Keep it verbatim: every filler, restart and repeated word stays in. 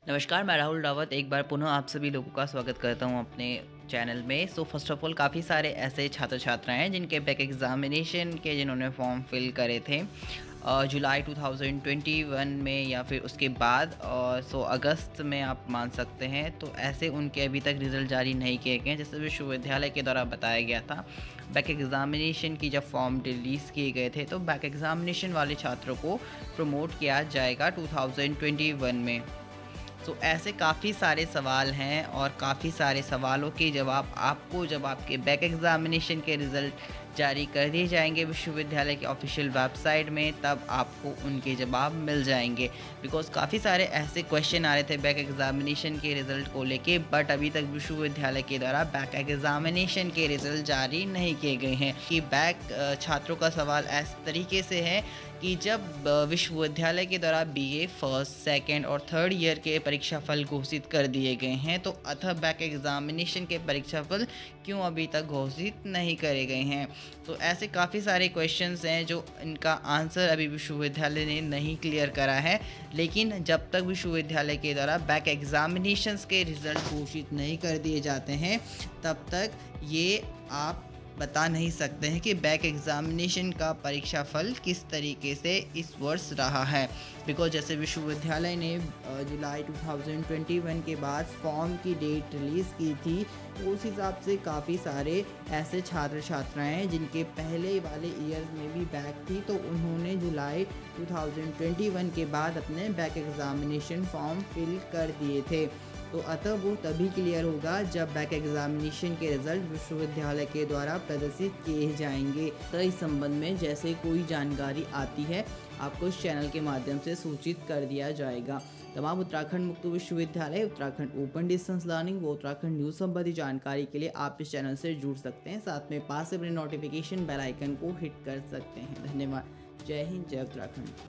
नमस्कार, मैं राहुल रावत एक बार पुनः आप सभी लोगों का स्वागत करता हूं अपने चैनल में। सो फर्स्ट ऑफ ऑल काफ़ी सारे ऐसे छात्र छात्राएं हैं जिनके बैक एग्ज़ामिनेशन के जिन्होंने फॉर्म फिल करे थे अ, जुलाई टू थाउज़ेंड ट्वेंटी वन में या फिर उसके बाद और सो अगस्त में आप मान सकते हैं। तो ऐसे उनके अभी तक रिज़ल्ट जारी नहीं किए गए हैं। जैसे विश्वविद्यालय के द्वारा बताया गया था, बैक एग्ज़ामिनेशन की जब फॉर्म रिलीज़ किए गए थे तो बैक एग्ज़ामिनेशन वाले छात्रों को प्रमोट किया जाएगा टू थाउज़ेंड ट्वेंटी वन में। तो ऐसे काफ़ी सारे सवाल हैं और काफ़ी सारे सवालों के जवाब आपको जब आपके बैक एग्ज़ामिनेशन के रिज़ल्ट जारी कर दिए जाएंगे विश्वविद्यालय के ऑफिशियल वेबसाइट में, तब आपको उनके जवाब मिल जाएंगे। बिकॉज़ काफ़ी सारे ऐसे क्वेश्चन आ रहे थे बैक एग्ज़ामिनेशन के रिज़ल्ट को लेके, बट अभी तक विश्वविद्यालय के द्वारा बैक एग्ज़ामिनेशन के रिज़ल्ट जारी नहीं किए गए हैं। कि बैक छात्रों का सवाल इस तरीके से है कि जब विश्वविद्यालय के द्वारा बीए फर्स्ट, सेकंड और थर्ड ईयर के परीक्षा फल घोषित कर दिए गए हैं, तो अतः बैक एग्ज़ामिनेशन के परीक्षा फल क्यों अभी तक घोषित नहीं करे गए हैं। तो ऐसे काफ़ी सारे क्वेश्चंस हैं जो इनका आंसर अभी विश्वविद्यालय ने नहीं क्लियर करा है। लेकिन जब तक विश्वविद्यालय के द्वारा बैक एग्ज़ामिनेशंस के रिज़ल्ट घोषित नहीं कर दिए जाते हैं, तब तक ये आप बता नहीं सकते हैं कि बैक एग्ज़ामिनेशन का परीक्षा फल किस तरीके से इस वर्ष रहा है। बिकॉज जैसे विश्वविद्यालय ने जुलाई टू थाउज़ेंड ट्वेंटी वन के बाद फॉर्म की डेट रिलीज़ की थी, तो उस हिसाब से काफ़ी सारे ऐसे छात्र छात्राएं हैं जिनके पहले वाले ईयर में भी बैक थी, तो उन्होंने जुलाई टू थाउज़ेंड ट्वेंटी वन के बाद अपने बैक एग्ज़ामिनेशन फॉर्म फिल कर दिए थे। तो अतः वो तभी क्लियर होगा जब बैक एग्ज़ामिनेशन के रिज़ल्ट विश्वविद्यालय के द्वारा प्रदर्शित किए जाएंगे। तो इस संबंध में जैसे कोई जानकारी आती है आपको इस चैनल के माध्यम से सूचित कर दिया जाएगा। तमाम उत्तराखंड मुक्त विश्वविद्यालय, उत्तराखंड ओपन डिस्टेंस लर्निंग व उत्तराखंड न्यूज़ संबंधी जानकारी के लिए आप इस चैनल से जुड़ सकते हैं। साथ में पास से अपने नोटिफिकेशन बेल आइकन को हिट कर सकते हैं। धन्यवाद। जय हिंद, जय उत्तराखंड।